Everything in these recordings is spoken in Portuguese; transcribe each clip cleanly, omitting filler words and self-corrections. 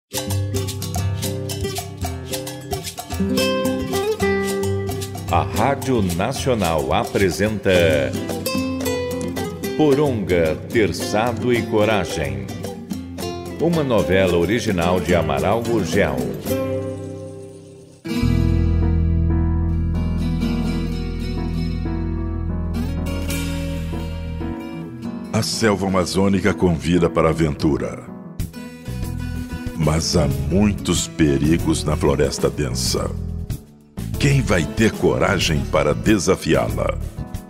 A Rádio Nacional apresenta Poronga, Terçado e Coragem. Uma novela original de Amaral Gurgel. A selva amazônica convida para a aventura. Mas há muitos perigos na floresta densa. Quem vai ter coragem para desafiá-la?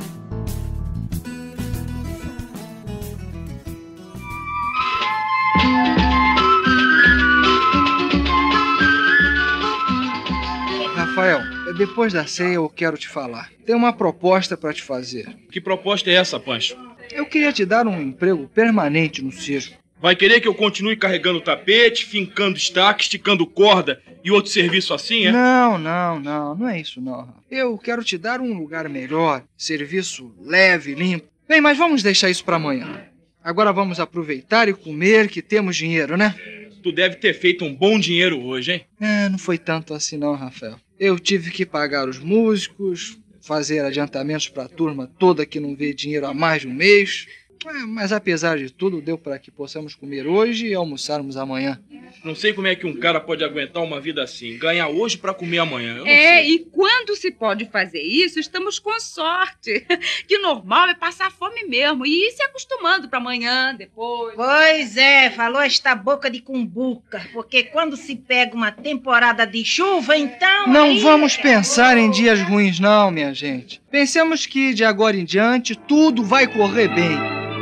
Rafael, depois da ceia eu quero te falar. Tem uma proposta para te fazer. Que proposta é essa, Pancho? Eu queria te dar um emprego permanente no circo. Vai querer que eu continue carregando tapete, fincando estaca, esticando corda e outro serviço assim, é? Não é isso não. Eu quero te dar um lugar melhor, serviço leve, limpo. Bem, mas vamos deixar isso para amanhã. Agora vamos aproveitar e comer, que temos dinheiro, né? Tu deve ter feito um bom dinheiro hoje, hein? Não foi tanto assim não, Rafael. Eu tive que pagar os músicos, fazer adiantamentos para a turma toda que não vê dinheiro há mais de um mês. Mas apesar de tudo, deu para que possamos comer hoje e almoçarmos amanhã. Não sei como é que um cara pode aguentar uma vida assim, ganhar hoje para comer amanhã. Eu não sei. E quando se pode fazer isso, estamos com sorte. Que normal é passar fome mesmo e ir se acostumando para amanhã, depois. Pois é, falou esta boca de cumbuca, porque quando se pega uma temporada de chuva, então... Não vamos pensar em dias ruins não, minha gente. Pensemos que de agora em diante tudo vai correr bem.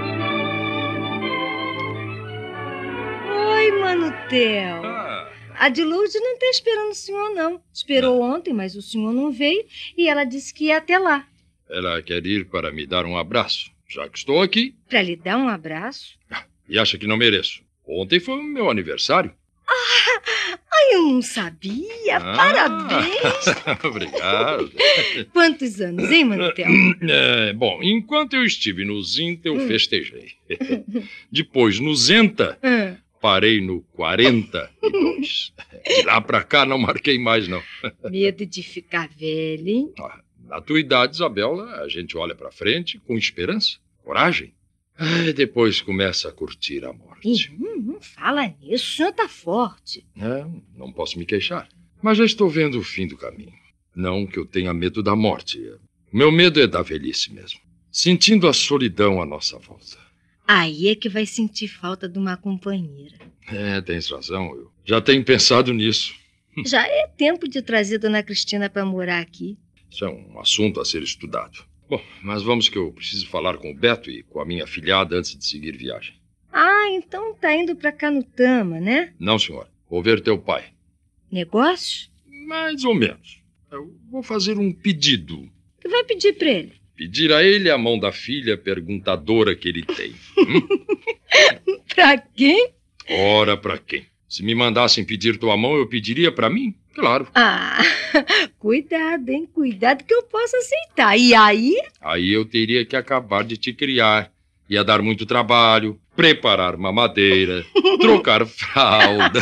Oi, Manutel. A Dilude não está esperando o senhor, não. Esperou ontem, mas o senhor não veio e ela disse que ia até lá. Ela quer ir para me dar um abraço, já que estou aqui. Para lhe dar um abraço? E acha que não mereço? Ontem foi o meu aniversário. Eu não sabia. Parabéns. Obrigado. Quantos anos, hein, Manutel? Bom, enquanto eu estive no Zinta, eu festejei. Depois, no Zenta, parei no 42. De lá pra cá, não marquei mais, não. Medo de ficar velho, hein? Na tua idade, Isabela, a gente olha pra frente com esperança, coragem. Depois começa a curtir a morte. Não fala nisso, o senhor tá forte. Não posso me queixar. Mas já estou vendo o fim do caminho. Não que eu tenha medo da morte. Meu medo é da velhice mesmo. Sentindo a solidão à nossa volta. Aí é que vai sentir falta de uma companheira. Tens razão. Eu já tenho pensado nisso. Já é tempo de trazer Dona Cristina para morar aqui. Isso é um assunto a ser estudado. Bom, mas vamos que eu preciso falar com o Beto e com a minha afilhada antes de seguir viagem. Então tá indo pra Canutama, né? Não, senhora. Vou ver teu pai. Negócio? Mais ou menos. Eu vou fazer um pedido. O que vai pedir pra ele? Pedir a ele a mão da filha perguntadora que ele tem. Pra quem? Ora, pra quem? Se me mandassem pedir tua mão, eu pediria pra mim? Claro. Cuidado, hein? Cuidado que eu posso aceitar. E aí? Aí eu teria que acabar de te criar. Ia dar muito trabalho, preparar mamadeira, trocar fralda.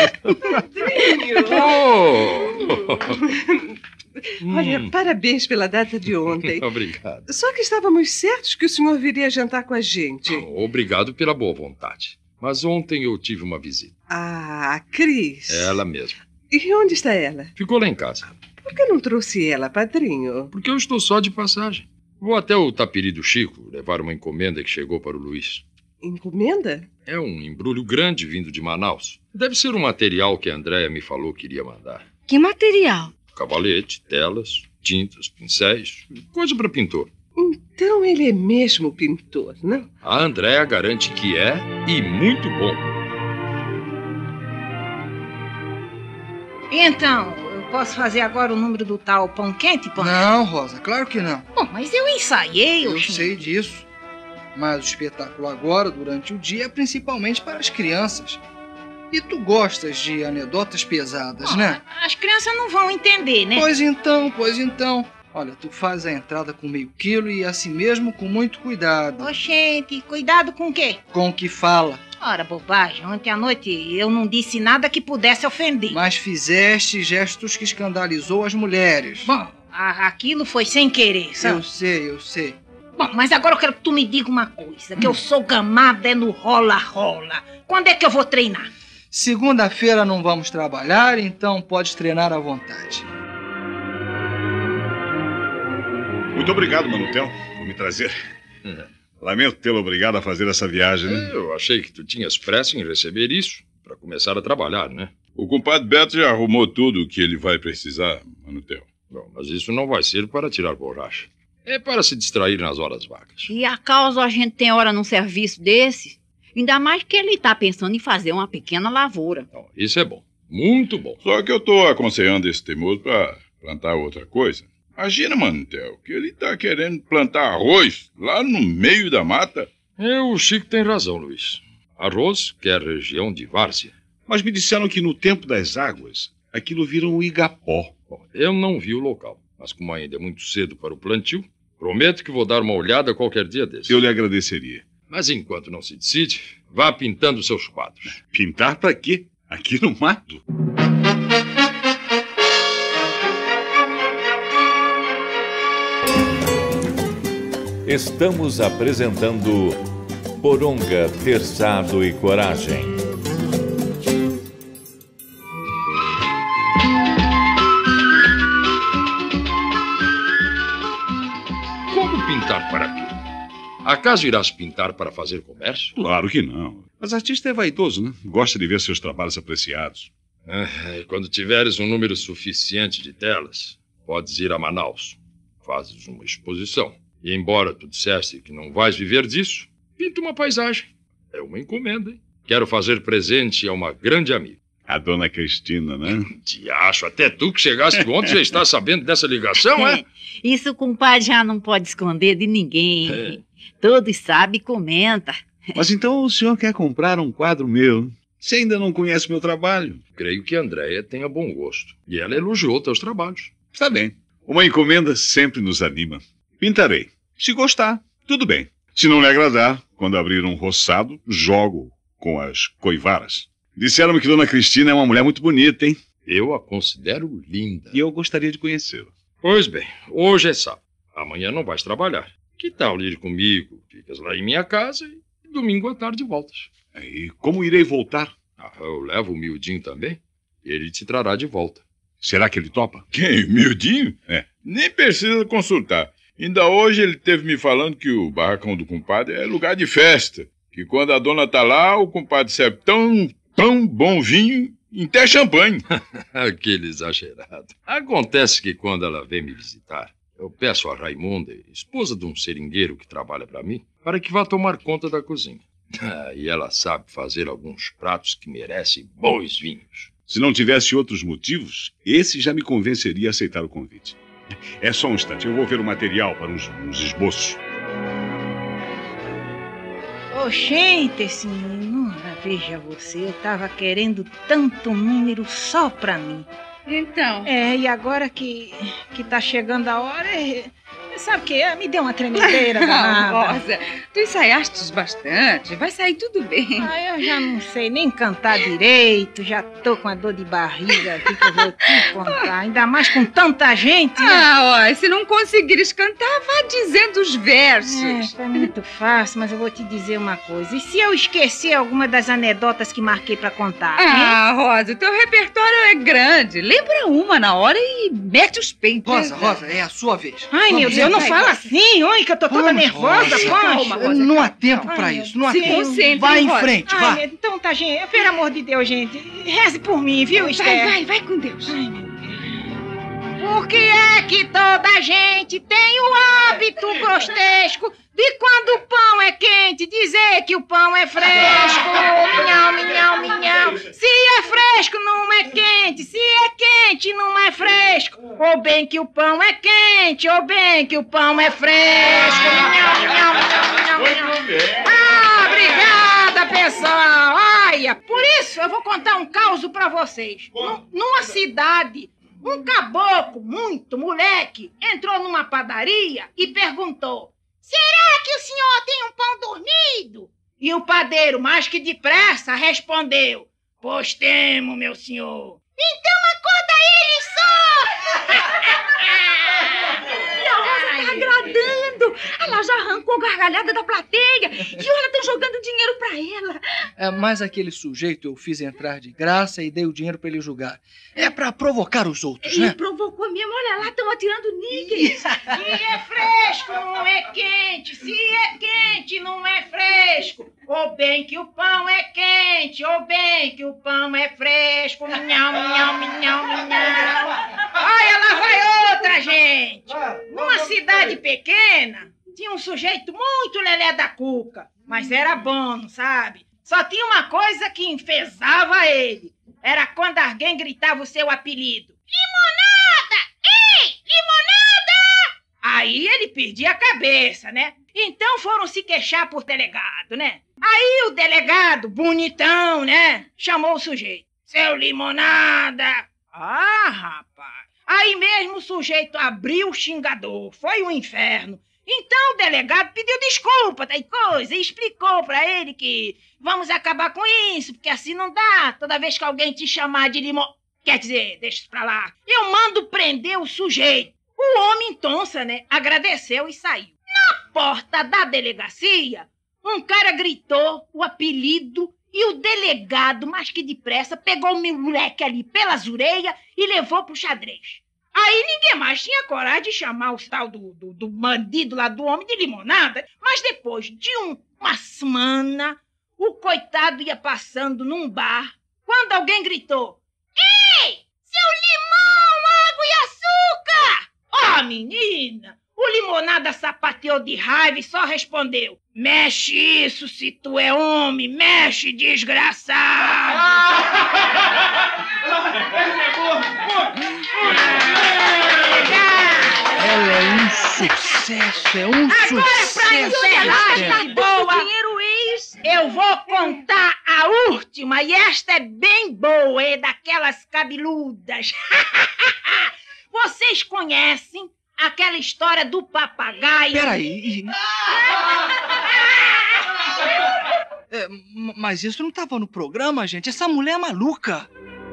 Olha, parabéns pela data de ontem. Obrigado. Só que estávamos certos que o senhor viria jantar com a gente. Obrigado pela boa vontade. Mas ontem eu tive uma visita. A Cris. Ela mesma. E onde está ela? Ficou lá em casa. Por que não trouxe ela, padrinho? Porque eu estou só de passagem. Vou até o Tapiri do Chico levar uma encomenda que chegou para o Luiz. Encomenda? É um embrulho grande vindo de Manaus. Deve ser um material que a Andréia me falou que iria mandar. Que material? Cavalete, telas, tintas, pincéis, coisa para pintor. Então ele é mesmo pintor, não? A Andréia garante que é e muito bom. Então, eu posso fazer agora o número do tal pão quente, pão? Não, Rosa, claro que não. Bom, mas eu ensaiei. Eu sei disso. Mas o espetáculo agora, durante o dia, é principalmente para as crianças. E tu gostas de anedotas pesadas, né? As crianças não vão entender, né? Pois então. Olha, tu faz a entrada com meio quilo e assim mesmo com muito cuidado. Oxente, cuidado com o quê? Com o que fala. Ora, bobagem. Ontem à noite eu não disse nada que pudesse ofender. Mas fizeste gestos que escandalizou as mulheres. Bom, aquilo foi sem querer, sabe? Eu sei. Bom, mas agora eu quero que tu me diga uma coisa. Que eu sou gamada no rola-rola. Quando é que eu vou treinar? Segunda-feira não vamos trabalhar, então podes treinar à vontade. Muito obrigado, Manutel, por me trazer. Lamento tê-lo obrigado a fazer essa viagem, né? Eu achei que tu tinhas pressa em receber isso, para começar a trabalhar, né? O compadre Beto já arrumou tudo o que ele vai precisar, Manutel. Bom, mas isso não vai ser para tirar borracha. É para se distrair nas horas vagas. E a causa a gente tem hora num serviço desse? Ainda mais que ele tá pensando em fazer uma pequena lavoura. Então, isso é bom. Muito bom. Só que eu tô aconselhando esse teimoso para plantar outra coisa. Imagina, Manutel, que ele tá querendo plantar arroz lá no meio da mata. O Chico tem razão, Luiz. Arroz quer região de várzea. Mas me disseram que no tempo das águas, aquilo vira um igapó. Bom, eu não vi o local, mas como ainda é muito cedo para o plantio, prometo que vou dar uma olhada qualquer dia desses. Eu lhe agradeceria. Mas enquanto não se decide, vá pintando seus quadros. Pintar para quê? Aqui no mato? Estamos apresentando Poronga, Terçado e Coragem. Como pintar para quê? Acaso irás pintar para fazer comércio? Claro que não. Mas artista é vaidoso, né? Gosta de ver seus trabalhos apreciados. Quando tiveres um número suficiente de telas, podes ir a Manaus. Fazes uma exposição. E embora tu disseste que não vais viver disso, pinta uma paisagem. É uma encomenda, hein? Quero fazer presente a uma grande amiga. A dona Cristina, né? Te acho, até tu que chegaste ontem já está sabendo dessa ligação, é? Isso o compadre já não pode esconder de ninguém. Todos sabem e comenta. Mas então o senhor quer comprar um quadro meu? Você ainda não conhece meu trabalho? Creio que a Andréia tenha bom gosto. E ela elogiou teus trabalhos. Está bem. Uma encomenda sempre nos anima. Pintarei. Se gostar, tudo bem. Se não lhe agradar, quando abrir um roçado, jogo com as coivaras. Disseram-me que Dona Cristina é uma mulher muito bonita, hein? Eu a considero linda. E eu gostaria de conhecê-la. Pois bem, hoje é sábado. Amanhã não vais trabalhar. Que tal ir comigo? Ficas lá em minha casa e domingo à tarde voltas. E como irei voltar? Eu levo o Miudinho também. Ele te trará de volta. Será que ele topa? Quem? Miudinho? Nem precisa consultar. Ainda hoje ele teve me falando que o barracão do compadre é lugar de festa. Que quando a dona tá lá, o compadre serve tão bom vinho, até champanhe. Aquele exagerado. Acontece que quando ela vem me visitar, eu peço a Raimunda, esposa de um seringueiro que trabalha para mim, para que vá tomar conta da cozinha. E ela sabe fazer alguns pratos que merecem bons vinhos. Se não tivesse outros motivos, esse já me convenceria a aceitar o convite. É só um instante, eu vou ver o material para uns esboços. Oxente, esse menino, veja você, eu tava querendo tanto número só pra mim. Então? E agora que tá chegando a hora, sabe o que? Me deu uma tremedeira danada. Rosa, tu ensaiastes bastante, vai sair tudo bem. Eu já não sei nem cantar direito, já tô com a dor de barriga aqui que eu vou te contar, ainda mais com tanta gente. Se não conseguires cantar, vá dizendo os versos. É muito fácil, mas eu vou te dizer uma coisa. E se eu esquecer alguma das anedotas que marquei pra contar? Rosa, o teu repertório é grande. Lembra uma na hora e mete os peitos. Rosa, é a sua vez. Ai, meu Deus, não fala assim, oi, que eu tô toda nervosa, calma, não há tempo pra isso, não há tempo. Vai em frente, vai. Então tá, gente, pelo amor de Deus, gente, reze por mim, viu, Esther? Vai com Deus. Ai, meu Deus. Por que é que toda gente tem o hábito grotesco de quando o pão é quente dizer que o pão é fresco? Minhão, minhão, minhão. Se é fresco, não é quente. Se é quente, não é fresco. Ou bem que o pão é quente, ou bem que o pão é fresco. Minhão, minhão, minhão, minhão, minhão. Obrigada, pessoal. Olha, por isso eu vou contar um caos pra vocês. Numa cidade, um caboclo, muito moleque, entrou numa padaria e perguntou: será que o senhor tem um pão dormido? E o padeiro, mais que depressa, respondeu: pois temo, meu senhor. Então acorda ele só! E a Rosa tá agradando. Ela já arrancou gargalhada da plateia. E olha, estão jogando dinheiro pra ela. Mas aquele sujeito eu fiz entrar de graça e dei o dinheiro pra ele julgar. É pra provocar os outros, né? E provocou mesmo. Olha lá, estão atirando níqueis. Se é fresco, não é quente. Se é quente, não é fresco. Ou bem que o pão é quente, ou bem que o pão é fresco. Minhão, minhão, minhão, minhão. Olha, lá vai outra, gente. Numa cidade pequena, tinha um sujeito muito lelé da cuca. Mas era bom, sabe? Só tinha uma coisa que enfesava ele. Era quando alguém gritava o seu apelido. Limonada! Ei, limonada! Aí ele perdia a cabeça, né? Então foram se queixar por delegado, né? Aí o delegado, bonitão, né? Chamou o sujeito. Seu limonada! Ah, rapaz! Aí mesmo o sujeito abriu o xingador. Foi um inferno. Então o delegado pediu desculpa, e coisa, e explicou pra ele que vamos acabar com isso, porque assim não dá. Toda vez que alguém te chamar de limão... Quer dizer, deixa isso pra lá. Eu mando prender o sujeito. O homem, tonça, né? Agradeceu e saiu. Na porta da delegacia, um cara gritou o apelido e o delegado, mais que depressa, pegou o meu moleque ali pelas orelhas e levou pro xadrez. Aí ninguém mais tinha coragem de chamar o tal do bandido lá do homem de limonada. Mas depois de uma semana, o coitado ia passando num bar, quando alguém gritou: ei, seu limão, água e açúcar! Ó, menina! O limonada sapateou de raiva e só respondeu: mexe isso se tu é homem, mexe, desgraçado! Ela é um sucesso, é um Agora, sucesso. pra encerrar esta boa, Dinheiro ex. eu vou contar a última, e esta é bem boa, é daquelas cabeludas. Vocês conhecem aquela história do papagaio? Peraí. Mas isso não estava no programa, gente. Essa mulher é maluca.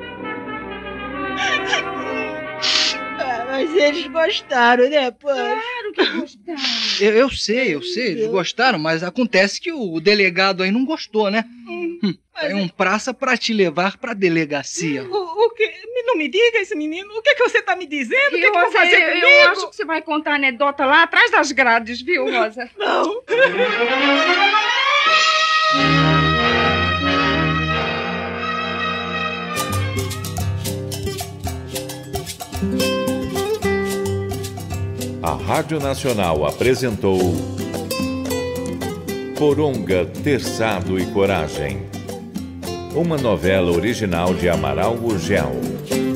Mas eles gostaram, né, pô? Claro que gostaram. Eu sei, eles gostaram, mas acontece que o delegado aí não gostou, né? É um praça pra te levar pra delegacia. O quê? Não me diga isso, menino. O que é que você tá me dizendo? O que é que eu vou fazer comigo? Eu acho que você vai contar a anedota lá atrás das grades, viu, Rosa? Não. A Rádio Nacional apresentou Poronga, Terçado e Coragem, uma novela original de Amaral Gurgel.